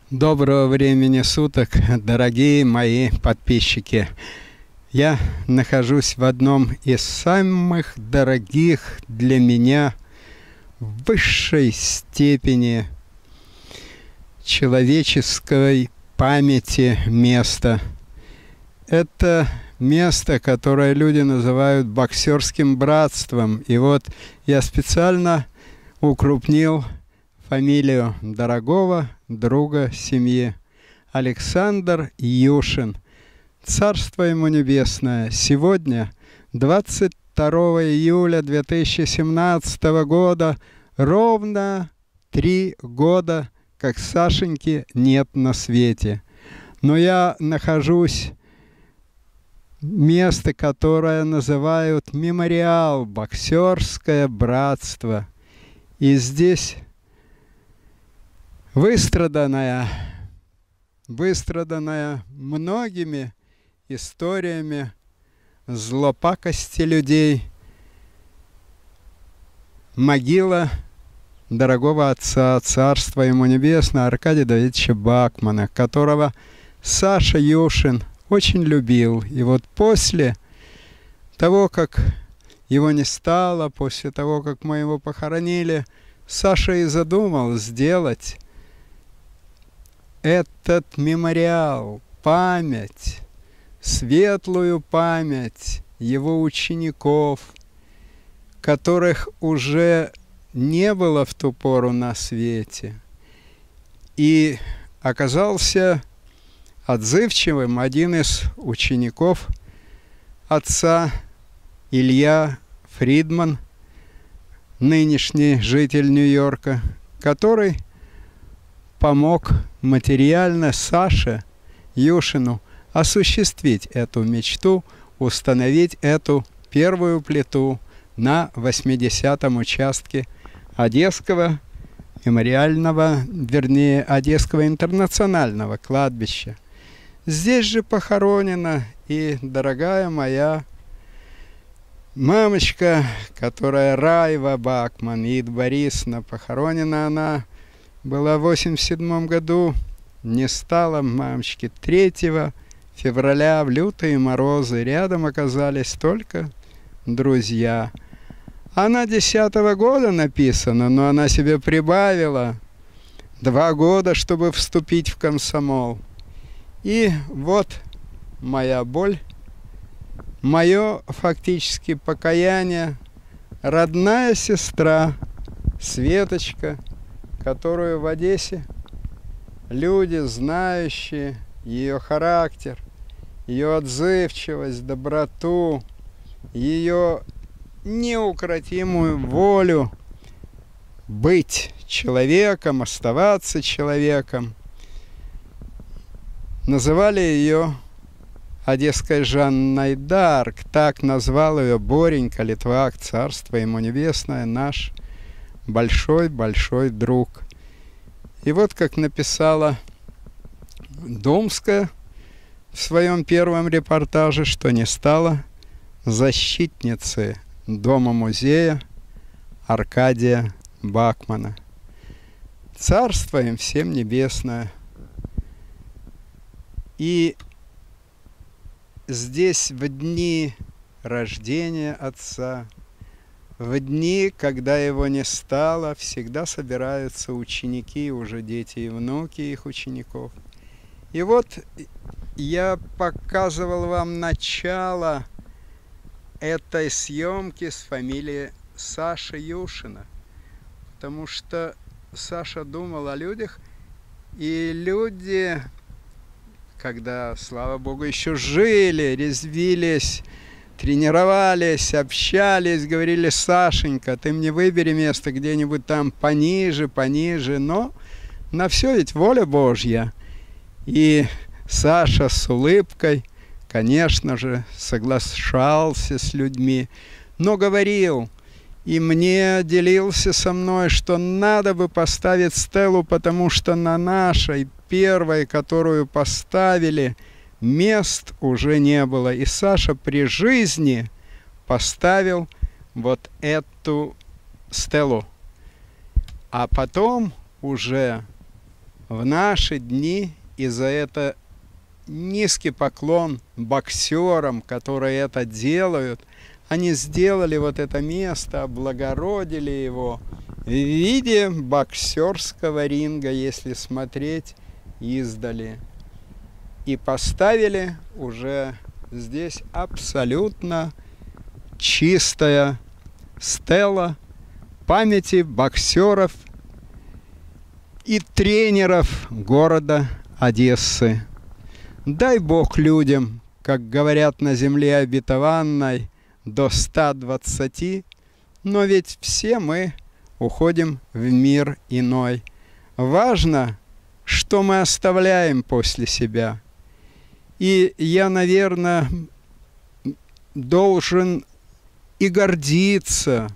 Доброго времени суток, дорогие мои подписчики. Я нахожусь в одном из самых дорогих для меня в высшей степени человеческой памяти места. Это место, которое люди называют боксерским братством. И вот я специально укрупнил фамилию дорогого друга семьи. Александр Юшин. Царство ему небесное. Сегодня, 22 июля 2017 года, ровно 3 года, как Сашеньки нет на свете. Но я нахожусь в месте, которое называют мемориал, боксерское братство. И здесь выстраданная многими историями злопакости людей могила дорогого отца, царство ему небесное, Аркадия Давидовича Бакмана, которого Саша Юшин очень любил. И вот после того, как его не стало, после того, как мы его похоронили, Саша и задумал сделать этот мемориал, память, светлую память его учеников, которых уже не было в ту пору на свете. И оказался отзывчивым один из учеников отца, Илья Фридман, нынешний житель Нью-Йорка, который помог материально Саше Юшину осуществить эту мечту, установить эту первую плиту на 80-м участке Одесского мемориального, вернее, Одесского интернационального кладбища. Здесь же похоронена и дорогая моя мамочка, которая Раева Бакман, Ид Борисовна. Похоронена она была в 1987 году, не стало мамочки 3 февраля в лютые морозы. Рядом оказались только друзья. Она 10-го года написана, но она себе прибавила 2 года, чтобы вступить в комсомол. И вот моя боль, мое фактически покаяние, родная сестра Светочка, которую в Одессе люди, знающие ее характер, ее отзывчивость, доброту, ее неукротимую волю быть человеком, оставаться человеком, называли ее одесской Жанной Дарк. Так назвал ее Боренька Литвак, царство ему небесное, наш большой-большой друг. И вот как написала Домская в своем первом репортаже, что не стало защитницы дома-музея Аркадия Бакмана. Царство им всем небесное. И здесь в дни рождения отца, в дни, когда его не стало, всегда собираются ученики, уже дети и внуки их учеников. И вот я показывал вам начало этой съемки с фамилией Саши Юшина, потому что Саша думал о людях, и люди, когда, слава богу, еще жили, резвились, тренировались, общались, говорили: Сашенька, ты мне выбери место где-нибудь там пониже, но на все ведь воля Божья. И Саша с улыбкой, конечно же, соглашался с людьми, но говорил, и мне делился со мной, что надо бы поставить стелу, потому что на нашей первой, которую поставили, мест уже не было. И Саша при жизни поставил вот эту стелу. А потом уже в наши дни, и за это низкий поклон боксерам, которые это делают, они сделали вот это место, облагородили его в виде боксерского ринга, если смотреть издали. И поставили уже здесь абсолютно чистая стела памяти боксеров и тренеров города Одессы. Дай Бог людям, как говорят на земле обетованной, до 120, но ведь все мы уходим в мир иной. Важно, что мы оставляем после себя. И я, наверное, должен и гордиться,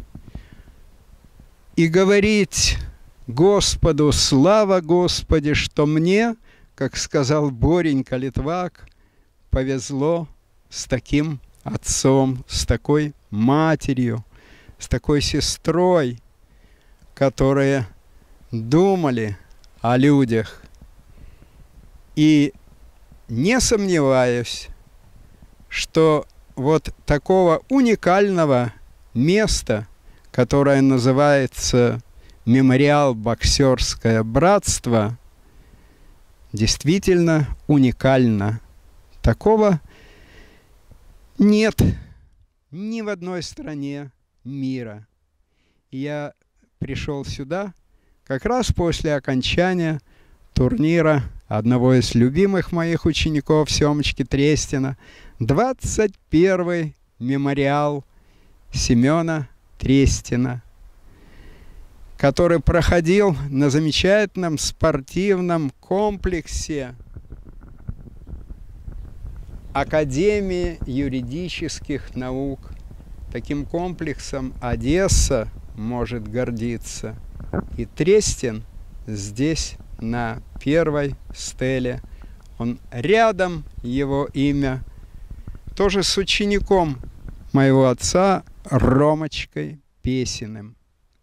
и говорить Господу: слава Господи, что мне, как сказал Боренька Литвак, повезло с таким отцом, с такой матерью, с такой сестрой, которые думали о людях. И не сомневаюсь, что вот такого уникального места, которое называется «Мемориал Боксерское братство», действительно уникально. Такого нет ни в одной стране мира. Я пришел сюда как раз после окончания турнира одного из любимых моих учеников, Семочки Трестина, 21-й мемориал Семена Трестина, который проходил на замечательном спортивном комплексе Академии юридических наук. Таким комплексом Одесса может гордиться. И Трестин здесь на первой стеле. Он рядом, его имя, тоже с учеником моего отца Ромочкой Песиным.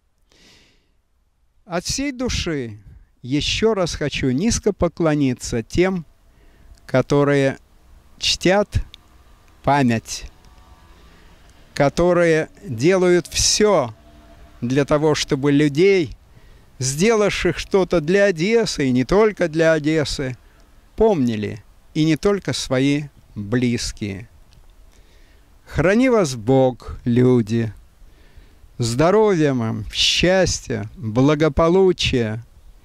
От всей души еще раз хочу низко поклониться тем, которые чтят память, которые делают все для того, чтобы людей, сделавших что-то для Одессы, и не только для Одессы, помнили, и не только свои близкие. Храни вас Бог, люди! Здоровья вам, счастья, благополучия.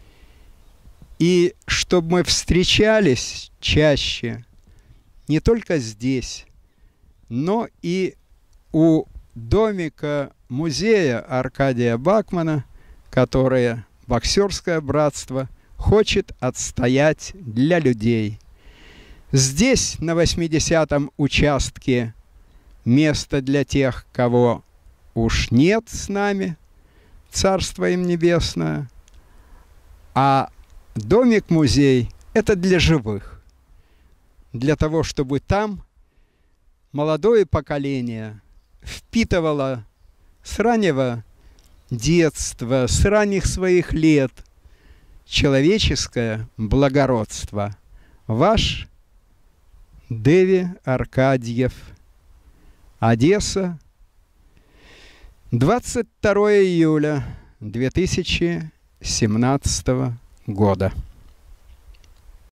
И чтобы мы встречались чаще не только здесь, но и у домика музея Аркадия Бакмана, которое Боксерское братство хочет отстоять для людей. Здесь, на 80-м участке, место для тех, кого уж нет с нами, царство им небесное, а домик-музей – это для живых, для того, чтобы там молодое поколение впитывало с раннего детства, с ранних своих лет человеческое благородство. Ваш Дэви Аркадьев. Одесса, 22 июля 2017 года.